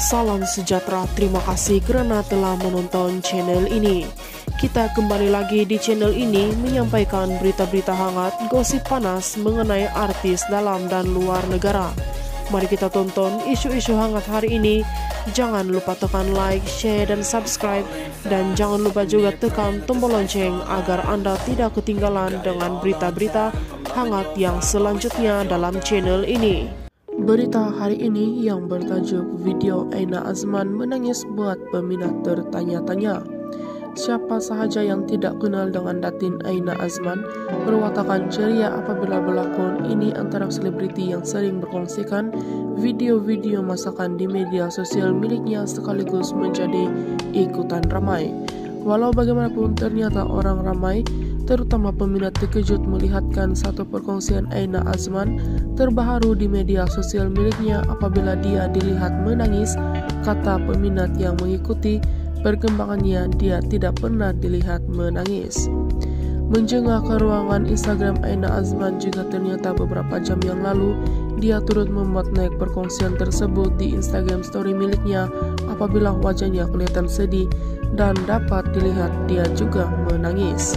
Salam sejahtera, terima kasih karena telah menonton channel ini. Kita kembali lagi di channel ini menyampaikan berita-berita hangat, gosip panas mengenai artis dalam dan luar negara. Mari kita tonton isu-isu hangat hari ini. Jangan lupa tekan like, share, dan subscribe. Dan jangan lupa juga tekan tombol lonceng agar Anda tidak ketinggalan dengan berita-berita hangat yang selanjutnya dalam channel ini. Berita hari ini yang bertajuk video Aina Azman menangis buat peminat bertanya-tanya. Siapa sahaja yang tidak kenal dengan Datin Aina Azman berwatakan ceria apabila berlakon. Ini antara selebriti yang sering berkongsikan video-video masakan di media sosial miliknya sekaligus menjadi ikutan ramai. Walau bagaimanapun ternyata orang ramai, terutama peminat terkejut melihatkan satu perkongsian Aina Azman terbaru di media sosial miliknya apabila dia dilihat menangis. Kata peminat yang mengikuti perkembangannya, dia tidak pernah dilihat menangis. Menjengah ke ruangan Instagram Aina Azman juga ternyata beberapa jam yang lalu dia turut membuat naik perkongsian tersebut di Instagram story miliknya apabila wajahnya kelihatan sedih dan dapat dilihat dia juga menangis.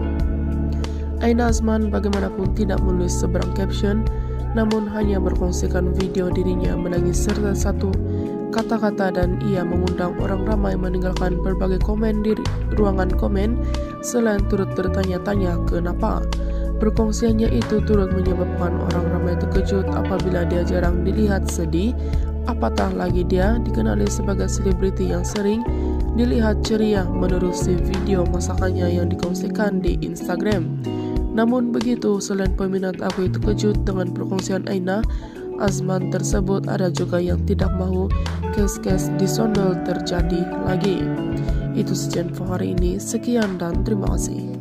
Aina Azman bagaimanapun tidak menulis seberang caption, namun hanya berkongsikan video dirinya menangis serta satu kata-kata, dan ia mengundang orang ramai meninggalkan berbagai komen di ruangan komen selain turut bertanya-tanya kenapa. Perkongsiannya itu turut menyebabkan orang ramai terkejut apabila dia jarang dilihat sedih, apatah lagi dia dikenali sebagai selebriti yang sering dilihat ceria menerusi video masakannya yang dikongsikan di Instagram. Namun begitu, selain peminat aku itu terkejut dengan perkongsian Aina Azman tersebut, ada juga yang tidak mau kes-kes disondol terjadi lagi. Itu saja info hari ini. Sekian dan terima kasih.